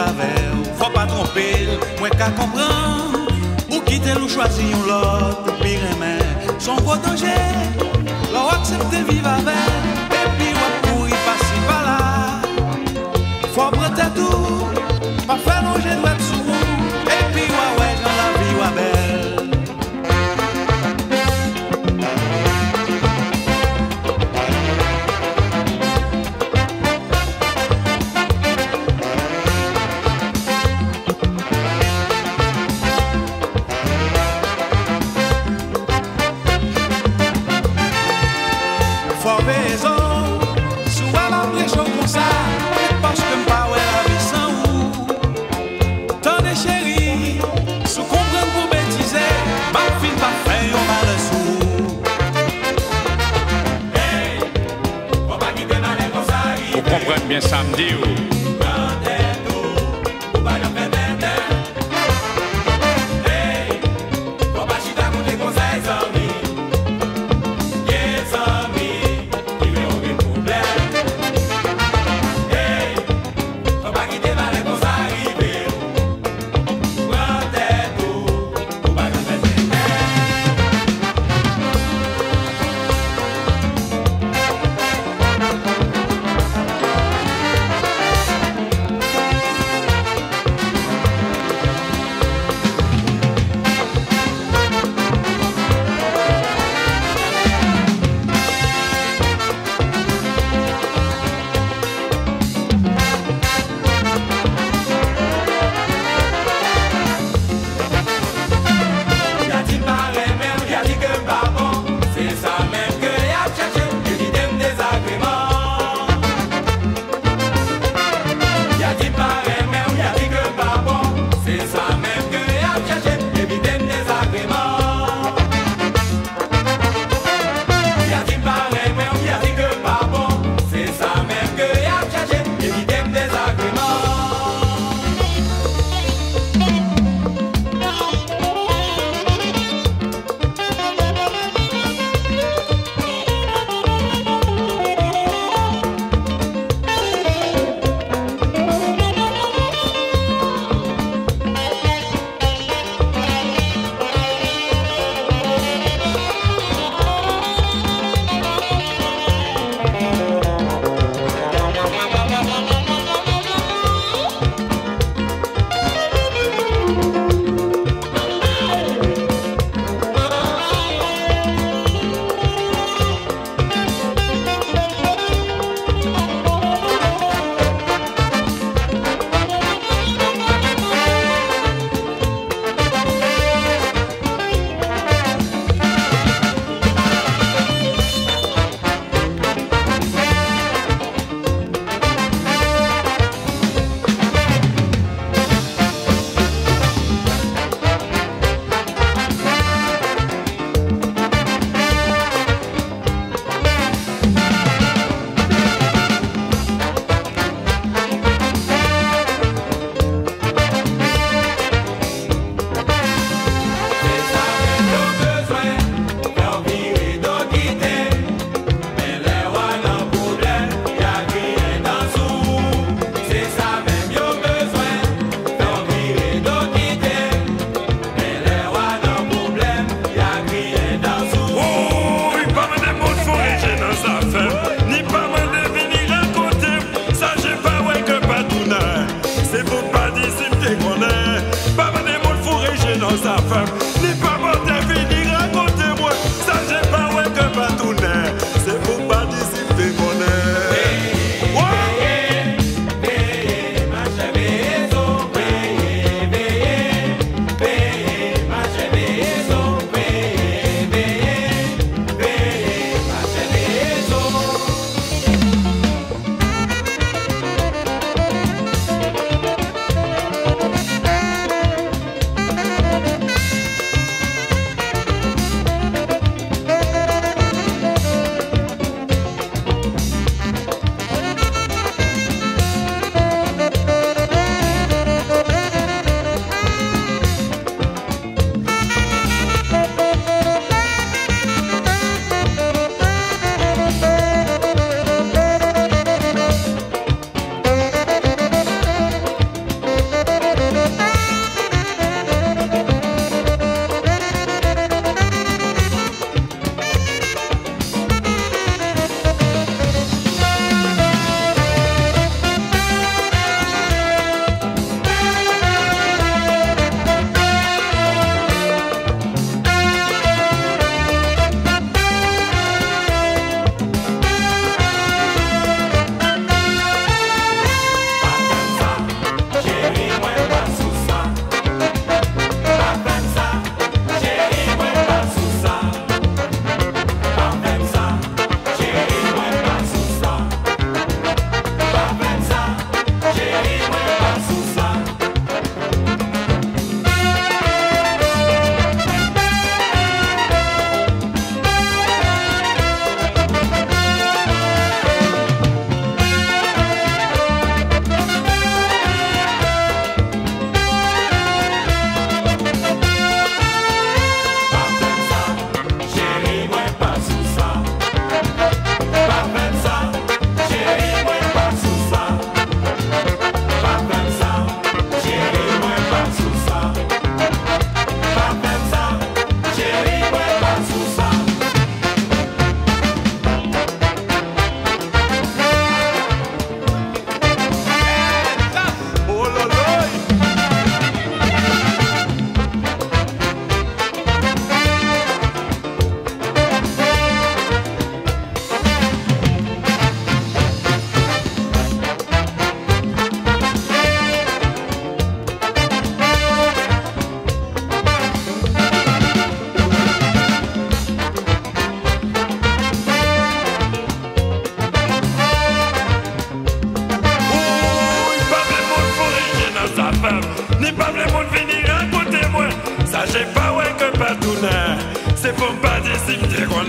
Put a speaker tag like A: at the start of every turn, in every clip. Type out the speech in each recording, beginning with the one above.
A: avec. Faut pas tromper, moi qu'à comprendre. Ou quitter ou choisir un l'autre, pire mais son gros danger. L'on accepte vivre avec. Et puis on courir passer par là. Faut prendre tout, pas faire longer droite sous. Et puis ouais, quand la vie est belle. Faut raison, soit la prêche comme ça, parce que m'pas ouais la vie sans ou. Tendez chérie, sous comprendre pour bêtiser, ma fille pas fait un mal sous.
B: Hey, faut pas quitter mal comme ça.
C: Vous comprenez bien samedi ou?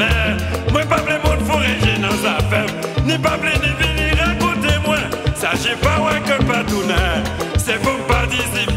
D: patounet. Moi pas plein monde faut réger dans sa femme. Ni pas plein de venir raconter moi. Sachez pas ouais que patounet. C'est pour pas dire